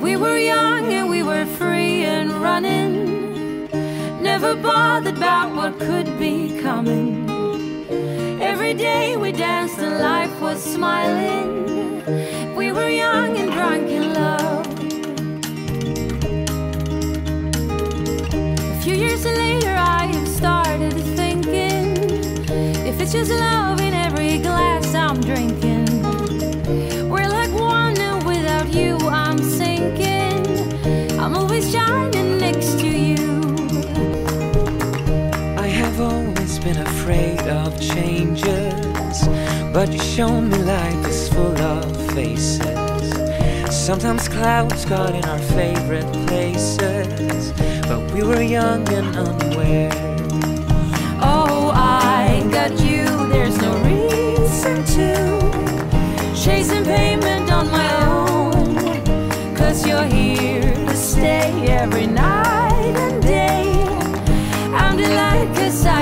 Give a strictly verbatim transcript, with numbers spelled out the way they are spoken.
We were young and we were free and running, never bothered about what could be coming. Every day we danced and life was smiling. We were young and drunk in love. A few years later I have started thinking, if it's just love in every glass I'm drinking, we're like one and without you I'm sinking. I'm always shining next to you. I have always been afraid of changes, but you show me life is full of faces. Sometimes clouds got in our favorite places, but we were young and unaware. Oh, I got you, there's no reason to chasing payment on my own, 'cause you're here to stay every night and day. I'm delighted 'cause I